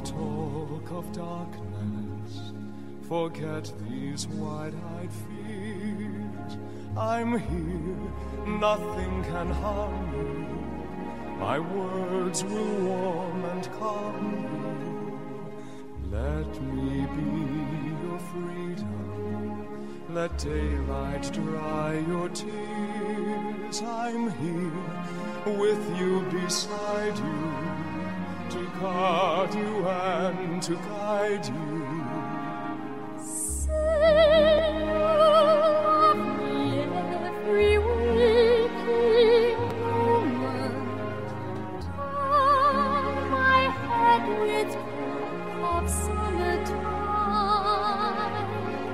talk of darkness, forget these wide-eyed fears. I'm here, nothing can harm you. My words will warm and calm you. Let me be your freedom. Let daylight dry your tears. I'm here with you, beside you, to guard you and to guide you. Say you love me every waking moment. Turn my head with breath of summertime.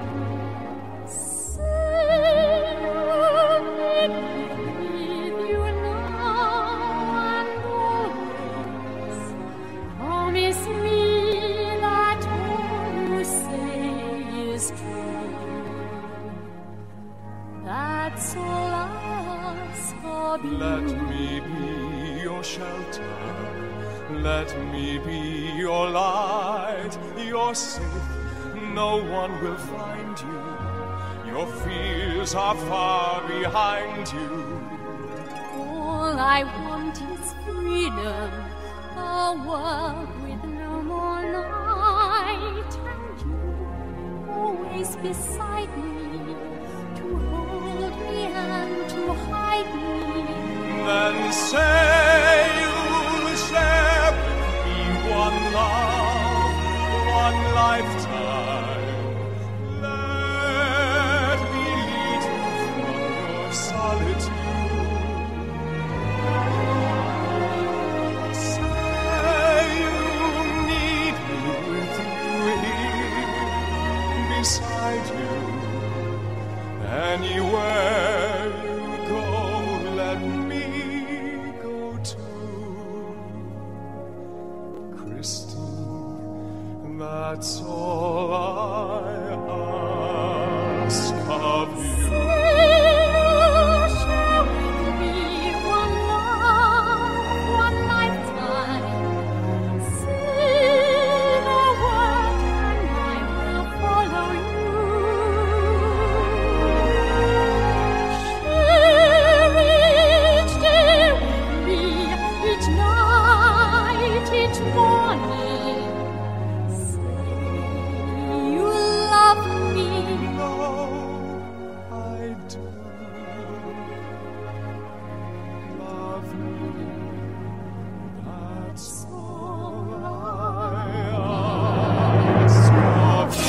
Say you make me with you now and always. Promise me that all you say is true. That's all I ask of you. Let me be your shelter. Let me be your light. You're safe, no one will find you. Your fears are far behind you. All I want is freedom, a world with no more night, and you always beside me, to hold me and to hide me. Then say you'll share with me one love, one lifetime. Let me lead you from your solitude. Say you need me with you here, beside you. Anywhere you go, let me go too. Christine, that's all I ask of you. Share with me one love, one lifetime. Say the word and I will follow you. Share each day with me, each night, each morning. Say you love me. No, I do love me. That's all I ask of you.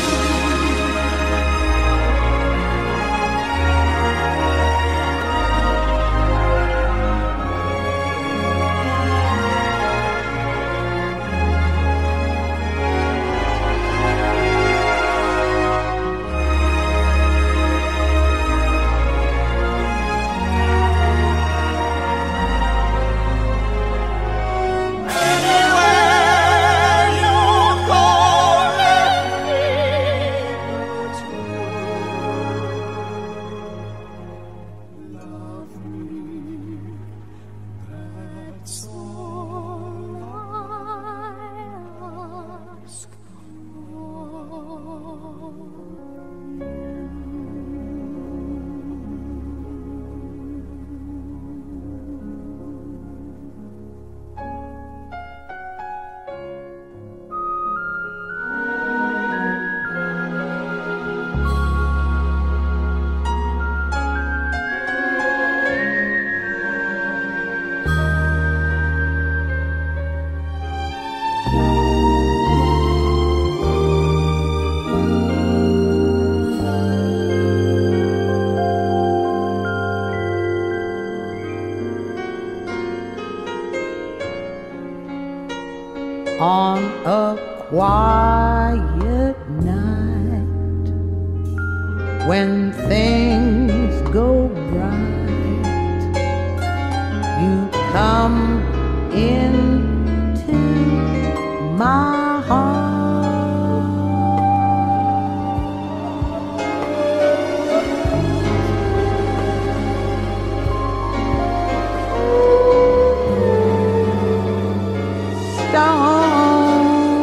Anywhere you go, let me love me. That's all I ask of On a quiet night, when things go right, you come into my heart. Stone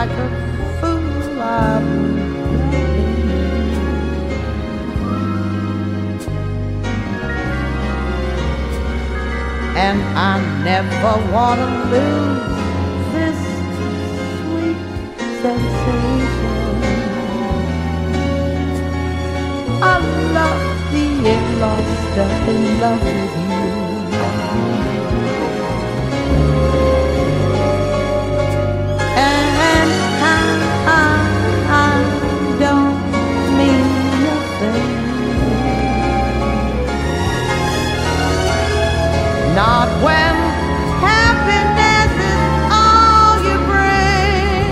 like a fool I would and I never want to lose this sweet sensation. I love being lost up in love with you. And I don't mean nothing, not when happiness is all you bring.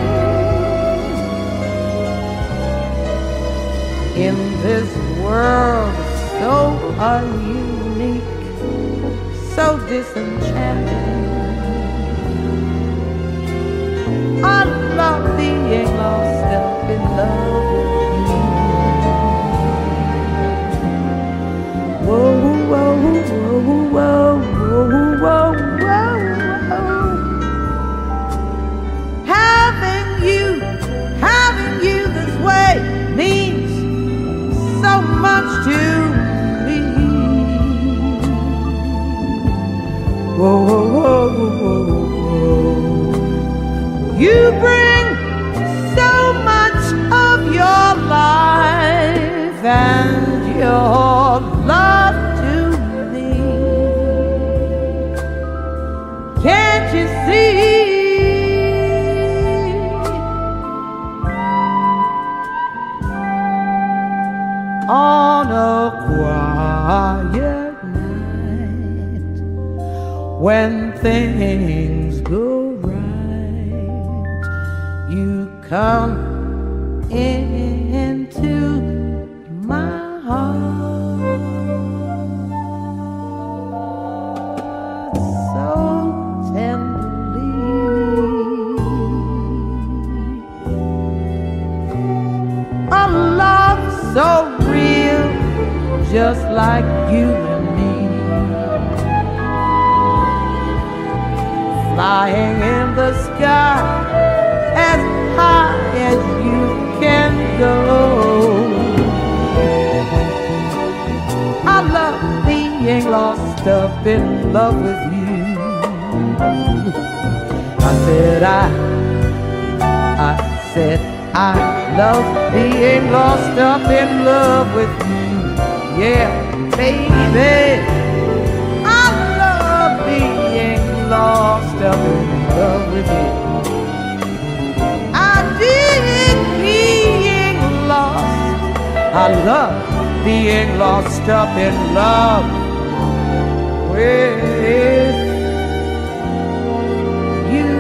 In this world so ununique, so disenchanting, I love being lost up in love with you. Whoa, whoa, whoa, whoa, whoa, whoa, whoa. Having you this way means so much to me. Whoa, whoa, whoa, whoa, whoa. You bring so much of your life and your love to me. Can't you see? On a quiet night, when things go right, you come into my heart so tenderly. A love so real, just like you and me, flying in the sky as high as you can go. I love being lost up in love with you. I said I love being lost up in love with you. Yeah, baby, I love being lost up in love with you. I dig being lost. I love being lost up in love with you.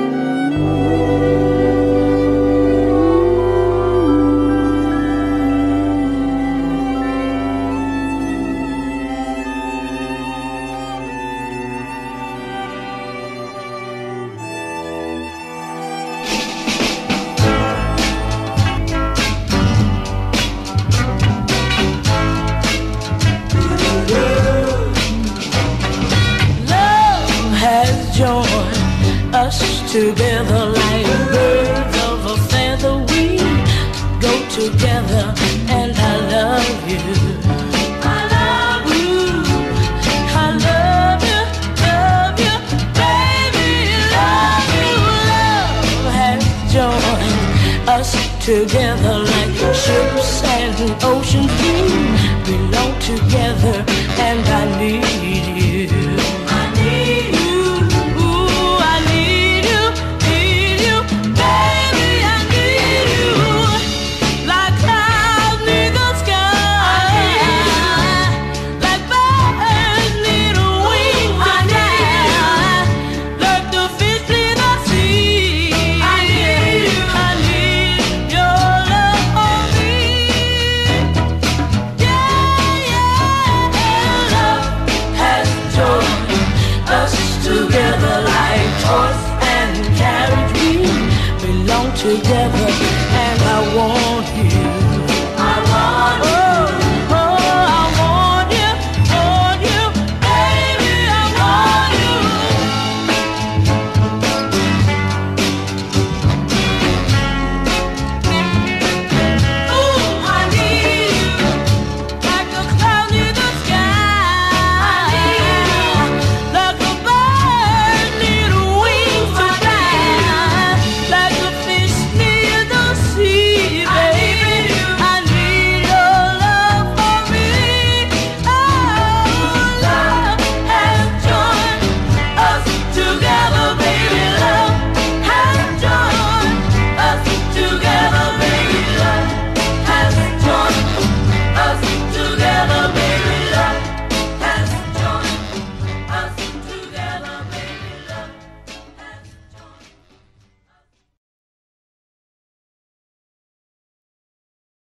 Join us together like birds of a feather. We go together, and I love you. I love you. I love you, baby, love you. Love has joined us together like ships and oceans. We belong together, and I need you. Together, and I want